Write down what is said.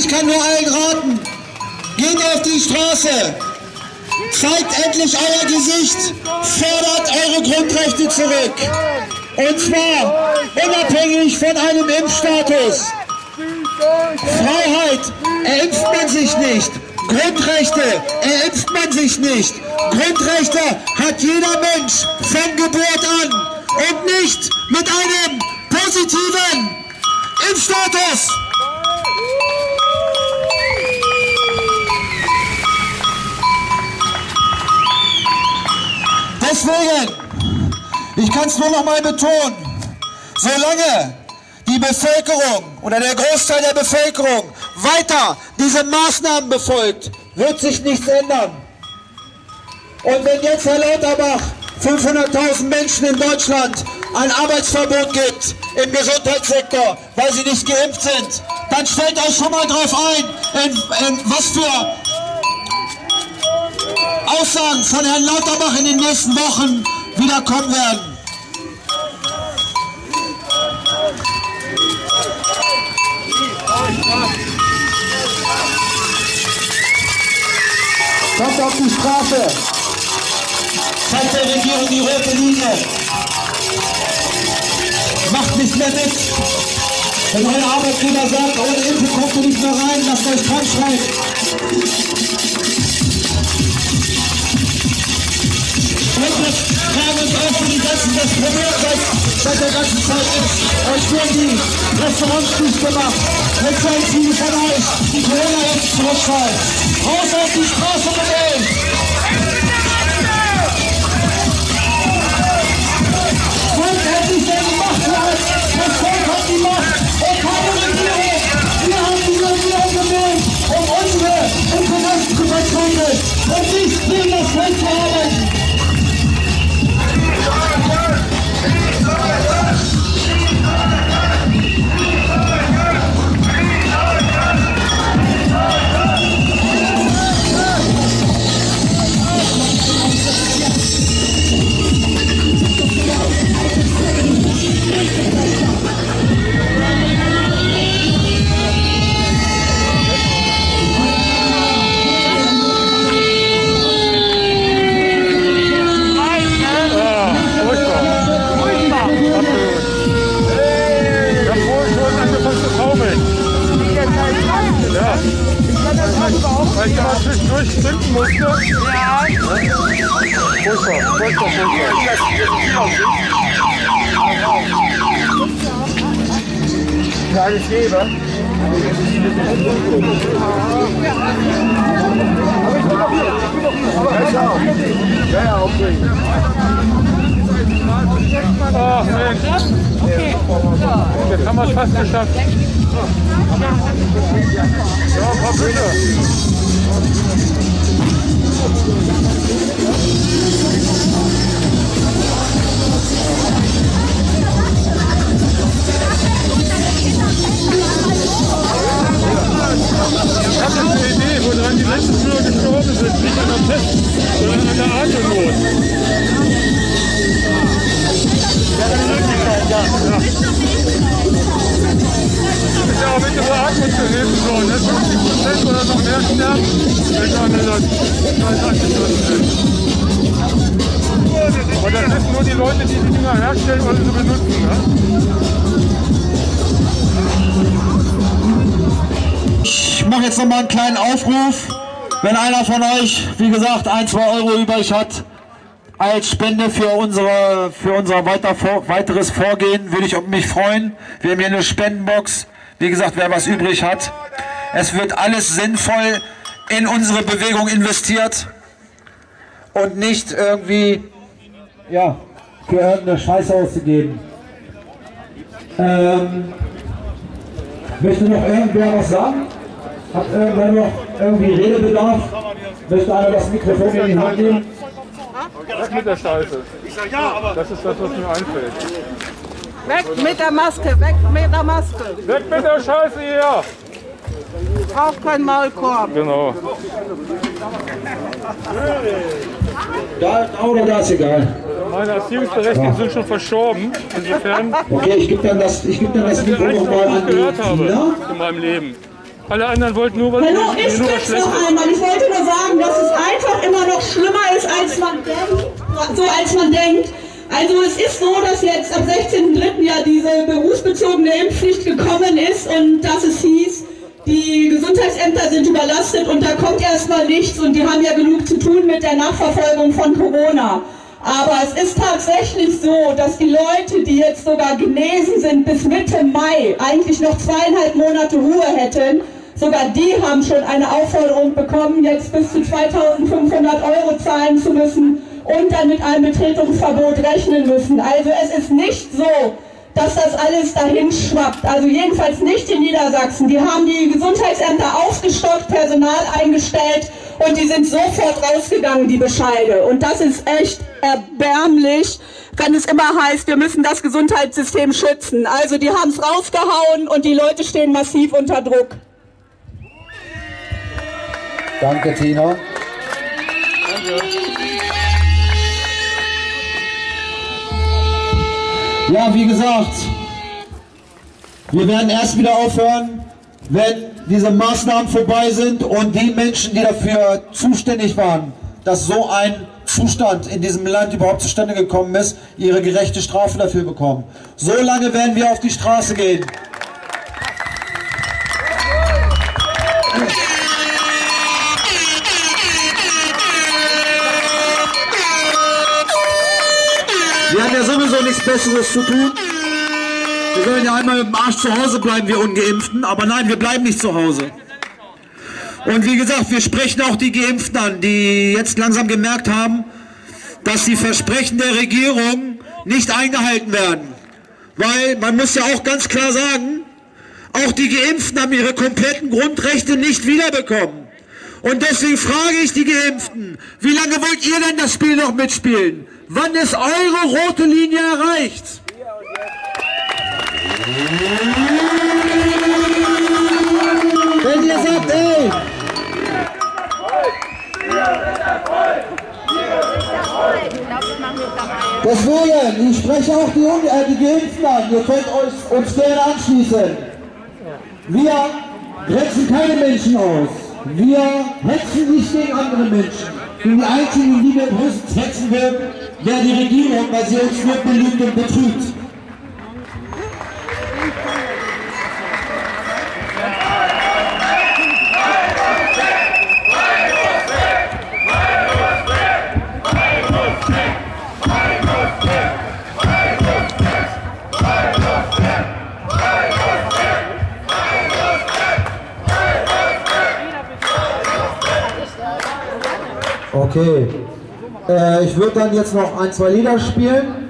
Ich kann nur allen raten, geht auf die Straße, zeigt endlich euer Gesicht, fordert eure Grundrechte zurück. Und zwar unabhängig von einem Impfstatus. Freiheit erimpft man sich nicht. Grundrechte erimpft man sich nicht. Grundrechte hat jeder Mensch von Geburt an und nicht mit einem positiven Impfstatus. Deswegen, ich kann es nur noch mal betonen, solange die Bevölkerung oder der Großteil der Bevölkerung weiter diese Maßnahmen befolgt, wird sich nichts ändern. Und wenn jetzt Herr Lauterbach 500.000 Menschen in Deutschland ein Arbeitsverbot gibt im Gesundheitssektor, weil sie nicht geimpft sind, dann stellt euch schon mal drauf ein, was für Aussagen von Herrn Lauterbach in den nächsten Wochen wieder kommen werden. Kommt auf die Straße, zeigt der Regierung die rote Linie, macht nicht mehr mit. Wenn euer Arbeitgeber sagt, ohne Impfe kommt ihr nicht mehr rein, lasst euch krank schreiben. Das Problem seit der ganzen Zeit ist, euch wurden die Restaurants dicht gemacht. Jetzt sollen viele von euch die Corona-Impfung zurückfallen. Raus auf die Straße mit euch! Wollt endlich der die Macht bleibt! Das Volk hat die Macht und keine Regierung! Wir haben die Regierung gewählt, um unsere Interessen zu vertreten und nicht gegen das Volk zu arbeiten! Weil ich immer zwischendurch zünden musste. Ja. Furchtbar. Ja, ich gebe. Ja, okay. Ach Mensch. Okay. Jetzt haben wir es fast geschafft. Ja, ein paar Bücher. Ich habe eine Idee, woran die letzten Führer gestorben sind. Nicht an der Pest, sondern an der Atemnot. Ist ja auch mit der Beatmung zu helfen sollen, ne? 50% oder noch mehr sterben, wenn das angeschlossen sind. Aber das sind nur die Leute, die die Dinger herstellen oder sie benutzen, ne? Ich mache jetzt nochmal einen kleinen Aufruf. Wenn einer von euch, wie gesagt, 1-2 Euro übrig hat, als Spende für unser weiteres Vorgehen, würde ich mich freuen. Wir haben hier eine Spendenbox. Wie gesagt, wer was übrig hat. Es wird alles sinnvoll in unsere Bewegung investiert und nicht irgendwie für irgendeine Scheiße auszugeben. Möchte noch irgendwer was sagen? Hat irgendwer noch irgendwie Redebedarf? Möchte einer das Mikrofon in die Hand nehmen? Weg mit der Scheiße. Ich sag ja, aber das ist das, was mir einfällt. Weg mit der Maske, weg mit der Maske. Weg mit der Scheiße hier! Braucht kein Maulkorb. Genau. Da oder da ist egal. Meine Erziehungsberechtigten sind schon verstorben. Insofern. Okay, ich gebe dann das Mikro nochmal an die gehört habe Tina. in meinem Leben. Alle anderen wollten nur was, Hallo, ich nur was bin's Schlechtes. noch einmal. Ich wollte nur sagen, dass es einfach immer noch schlimmer ist, als man denkt. Also es ist so, dass jetzt am 16.03. ja diese berufsbezogene Impfpflicht gekommen ist und dass es hieß, die Gesundheitsämter sind überlastet und da kommt erstmal nichts und die haben ja genug zu tun mit der Nachverfolgung von Corona. Aber es ist tatsächlich so, dass die Leute, die jetzt sogar genesen sind bis Mitte Mai, eigentlich noch 2,5 Monate Ruhe hätten, sogar die haben schon eine Aufforderung bekommen, jetzt bis zu 2.500 € zahlen zu müssen und dann mit einem Betretungsverbot rechnen müssen. Also es ist nicht so, dass das alles dahin schwappt. Also jedenfalls nicht in Niedersachsen. Die haben die Gesundheitsämter aufgestockt, Personal eingestellt und die sind sofort rausgegangen, die Bescheide. Und das ist echt erbärmlich, wenn es immer heißt, wir müssen das Gesundheitssystem schützen. Also die haben es rausgehauen und die Leute stehen massiv unter Druck. Danke, Tina. Ja, wie gesagt, wir werden erst wieder aufhören, wenn diese Maßnahmen vorbei sind und die Menschen, die dafür zuständig waren, dass so ein Zustand in diesem Land überhaupt zustande gekommen ist, ihre gerechte Strafe dafür bekommen. So lange werden wir auf die Straße gehen. Wir haben ja sowieso nichts Besseres zu tun. Wir sollen ja einmal mit dem Arsch zu Hause bleiben, wir Ungeimpften, aber nein, wir bleiben nicht zu Hause. Und wie gesagt, wir sprechen auch die Geimpften an, die jetzt langsam gemerkt haben, dass die Versprechen der Regierung nicht eingehalten werden. Weil, man muss ja auch ganz klar sagen, auch die Geimpften haben ihre kompletten Grundrechte nicht wiederbekommen. Und deswegen frage ich die Geimpften, wie lange wollt ihr denn das Spiel noch mitspielen? Wann ist eure rote Linie erreicht? Wenn ihr sagt, ey! Deswegen, ich spreche auch die Geimpften an, ihr könnt uns gerne anschließen. Wir grenzen keine Menschen aus. Wir hetzen nicht gegen andere Menschen. Und die einzigen, die wir bewusst hetzen werden, wäre die Regierung, weil sie uns nur belügt und betrügt. Okay, ich würde dann jetzt noch 1, 2 Lieder spielen.